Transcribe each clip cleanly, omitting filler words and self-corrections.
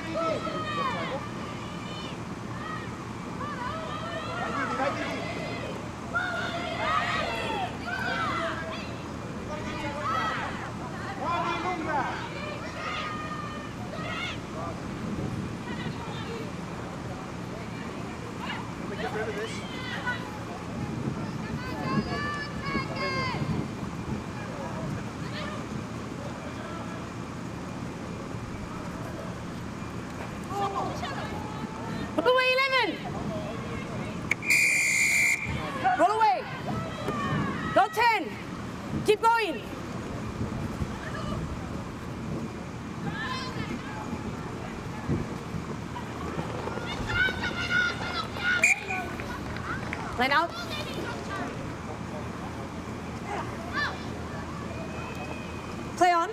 Get rid of this. Roll away, 11. Roll away. Go 10. Keep going. Line out. Play on.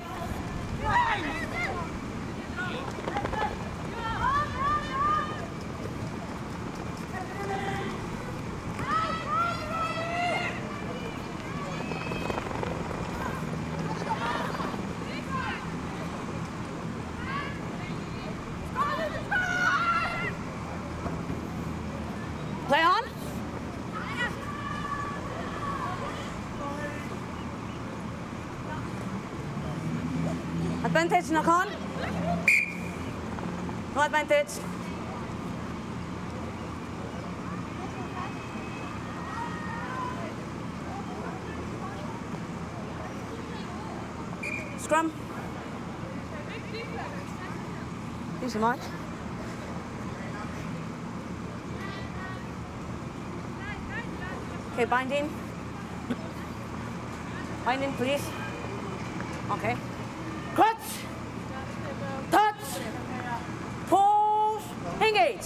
Play on. Advantage, knock on. No advantage. Scrum. Thanks so much. Okay, binding. Binding, please. Okay. Clutch. Touch. Pause. Engage.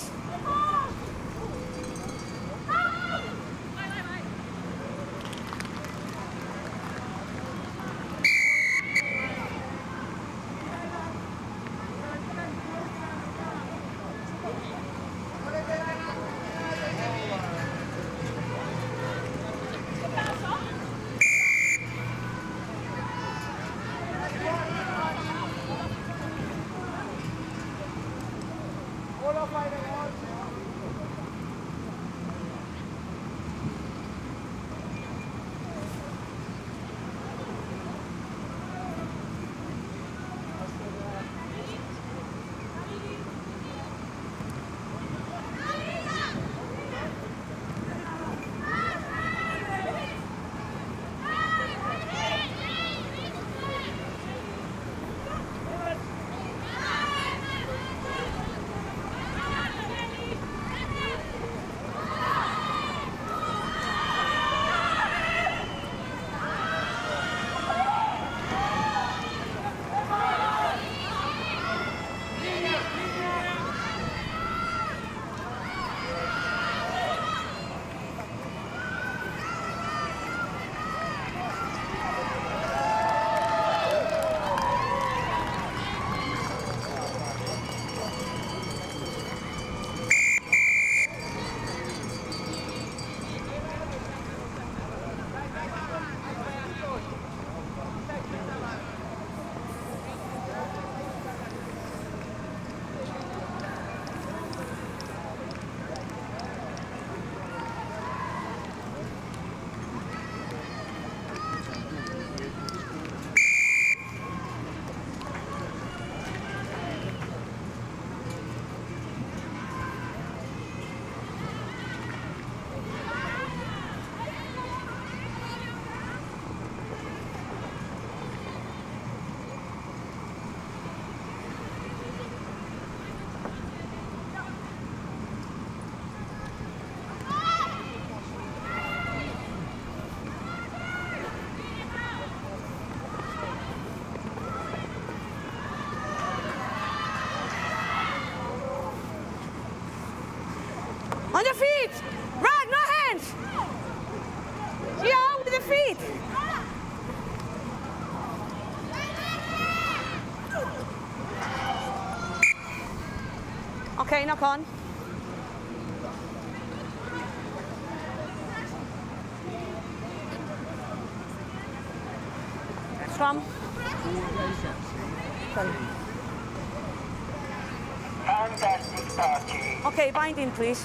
On your feet! Run, no hands! Yeah, with the feet! Okay, knock on. Scrum. Sorry. fantastic party. Okay, binding, please.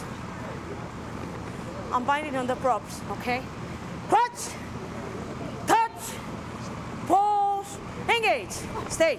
I'm binding on the props, okay? Crutch, touch, pause, engage, stay.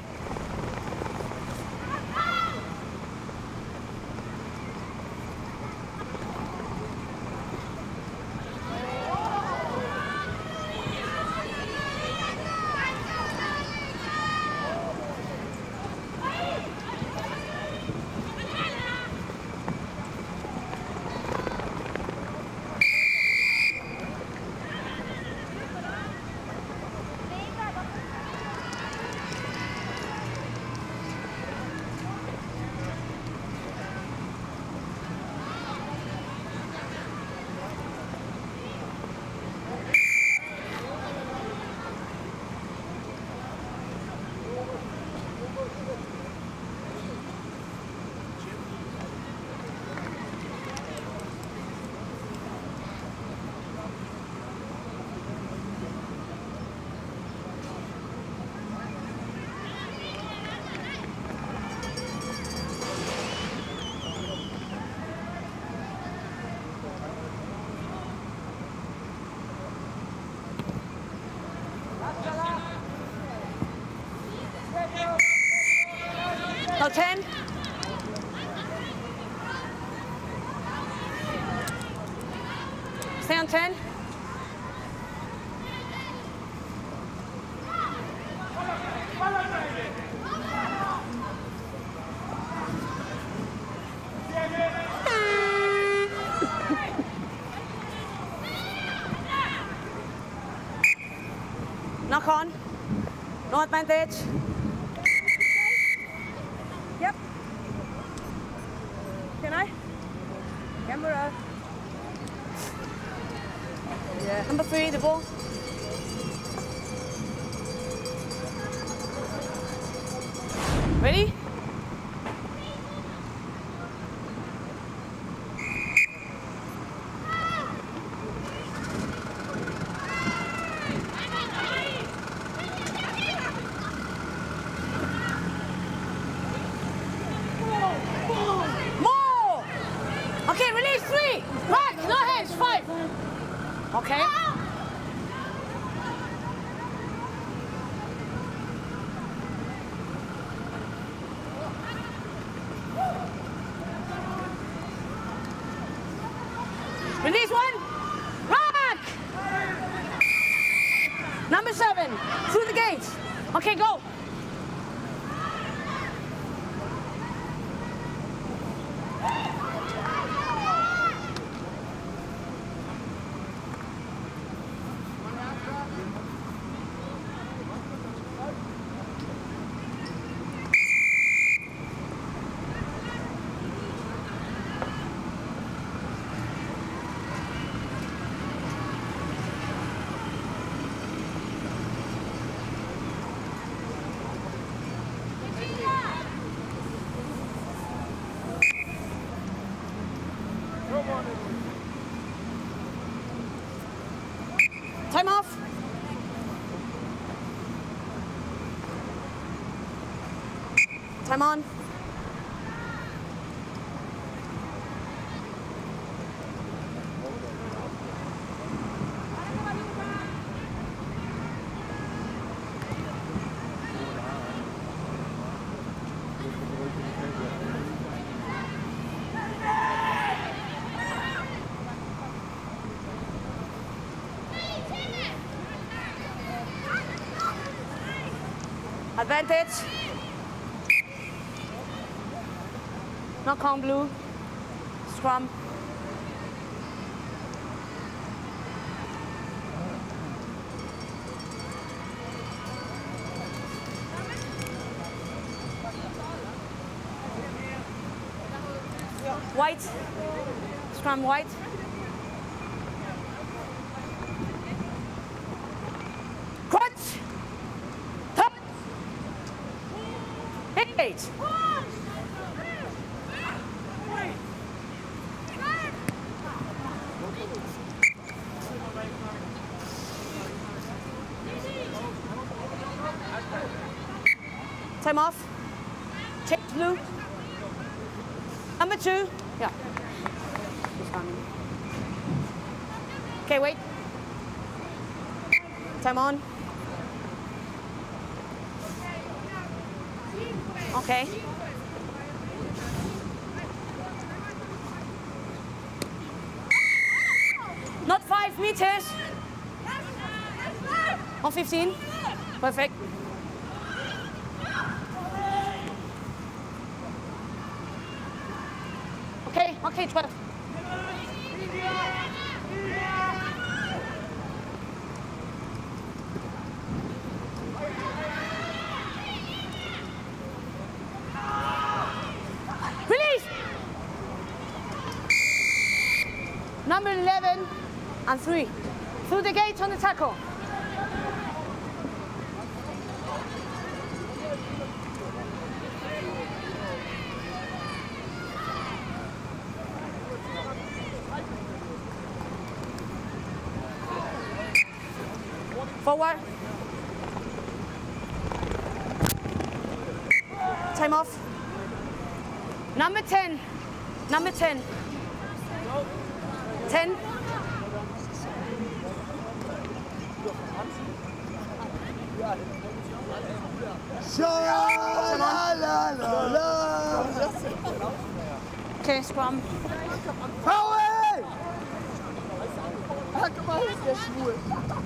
Now 10. Stay on 10. Knock on. No advantage. Yep. Can I? Camera. Yeah. Number 3, the ball. Ready? More! Okay, release 3. Back, no hands, 5. Okay. Release 1. Back! Number 7, through the gates. Okay, go. Time off. Time on. Advantage. Knock on blue. Scrum. White. Scrum white. Crutch. Top. Engage. Time off. Take blue. Number 2. Yeah. Okay, wait. Time on. Okay. Not 5 meters. On 15. Perfect. Okay, 12. Release! Number 11 and 3. Through the gate on the tackle. Forward. Time off. Number 10. Number 10. 10. Okay, scrum. Howie! Guck mal, ist der schwul.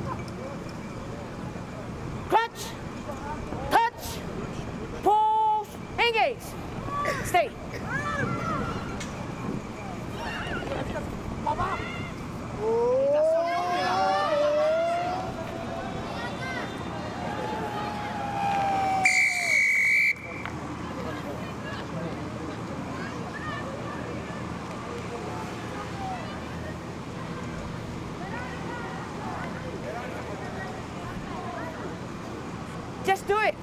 Clutch, touch, pause, engage. Stay. Just do it.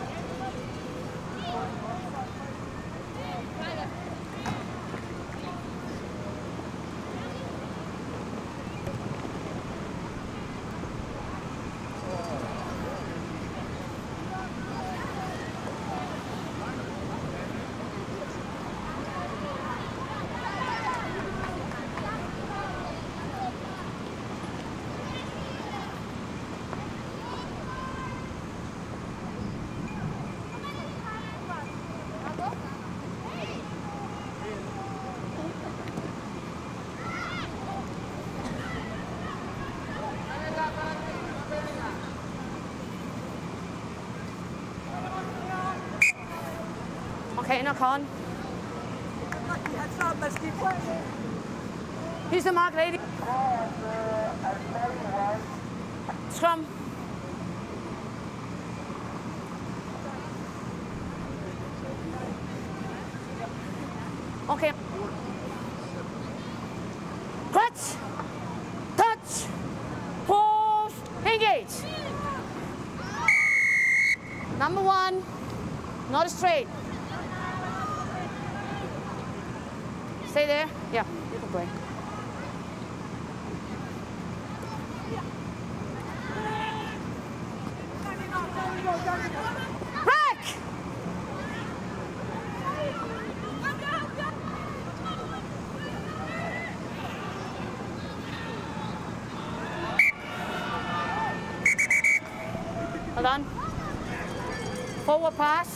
Okay, knock on. Here's the mark, lady. Scrum. Okay. Clutch, touch, pause, engage. Number 1, not straight. Stay there. Yeah, you can play. Break! Hold on. Forward pass.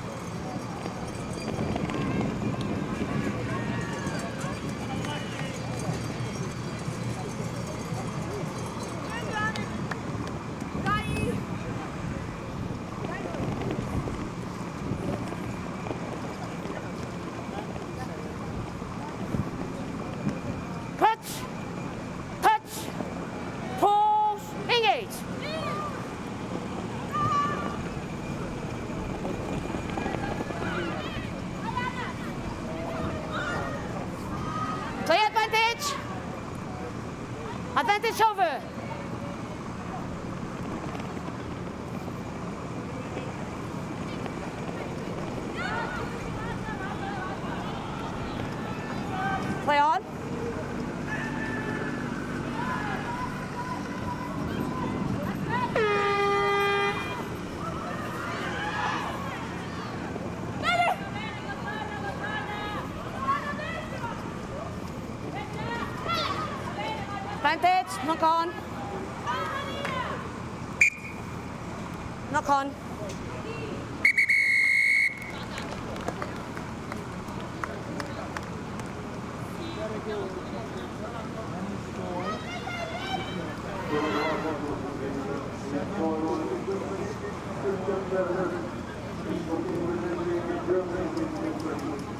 Play advantage. Advantage over. Play on. Knock on. Knock on. Thank you.